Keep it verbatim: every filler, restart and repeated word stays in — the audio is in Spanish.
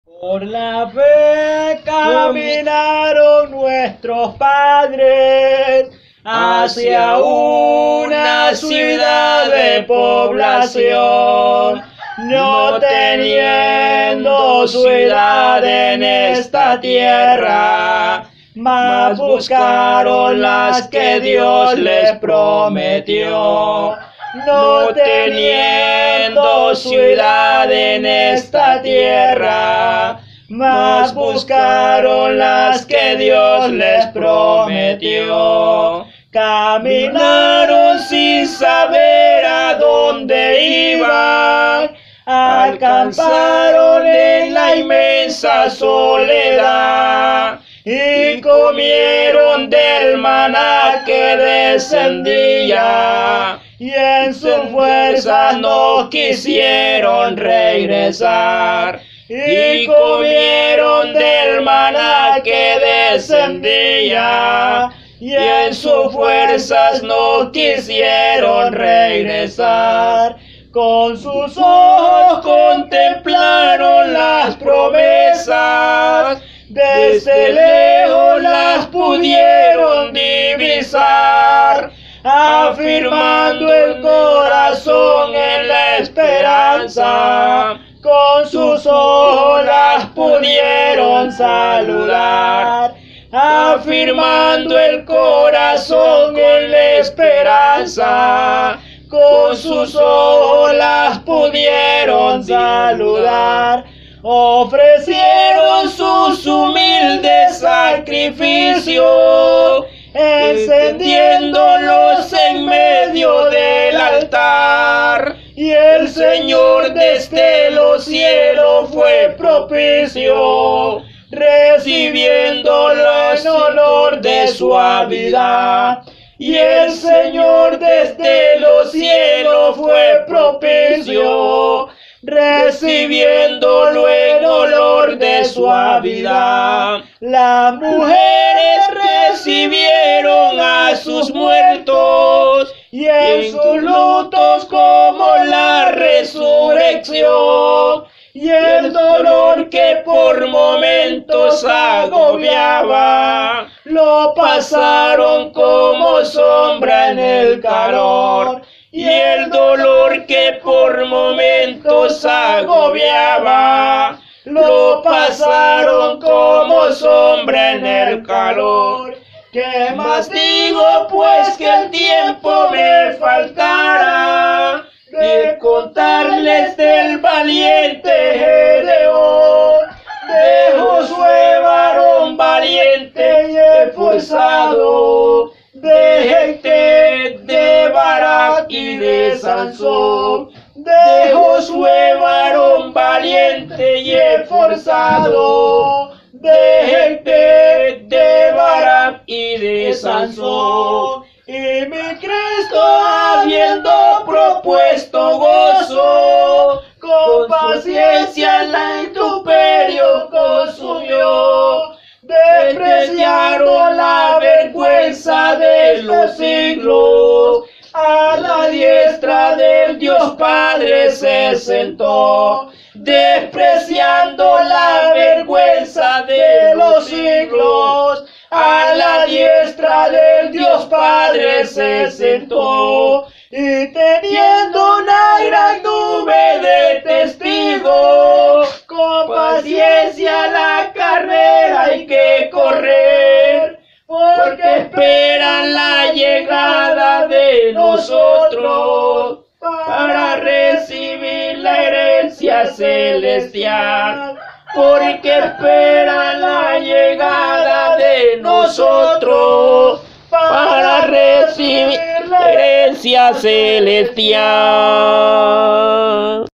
Por la fe caminaron nuestros padres hacia una ciudad de población, no teniendo ciudad en esta tierra, mas buscaron las que Dios les prometió. No teniendo ciudad en esta tierra, mas buscaron las que Dios les prometió. Caminaron sin saber a dónde iban, alcanzaron en la inmensa soledad y comieron del maná que descendía, y en su fuerza no quisieron regresar. Y comieron del maná que descendía, y en sus fuerzas no quisieron regresar. Con sus ojos contemplaron las promesas, desde lejos las pudieron divisar, afirmando el corazón en la esperanza. Con sus ojos las pudieron saludar, afirmando el corazón en la esperanza. Con sus ojos las pudieron saludar. Ofrecieron sus humildes sacrificios, encendiéndolos en medio del altar. Y el Señor desde los cielos fue propicio, recibiéndolo en olor de suavidad. Y el Señor desde los cielos fue propicio, recibiéndolo en olor de suavidad. Las mujeres recibieron a sus muertos, y en sus lutos como la resurrección, y el dolor que por momentos agobiaba, lo pasaron como sombra en el calor. Y el dolor que por momentos agobiaba, lo pasaron como sombra en el calor. ¿Qué más digo? Pues que el tiempo me faltará de contarles del valiente Gedeón, de Josué varón valiente y esforzado, de Jefté, de Barak y de Sansón, de Josué varón valiente y esforzado, de Jefté, de Barak y de Sansón. Y mi Cristo, habiendo propuesto gozo, con paciencia la intemperio consumió. Despreciaron la vergüenza de los siglos, a la diestra del Dios Padre se sentó. Despreciando la vergüenza de los siglos, a la diestra del Dios Padre se sentó. Y teniendo una gran nube de testigos, con paciencia la carrera hay que correr, porque esperan la llegada de nosotros para recibir la herencia celestial. Porque esperan la llegada de nosotros para recibir la herencia celestial.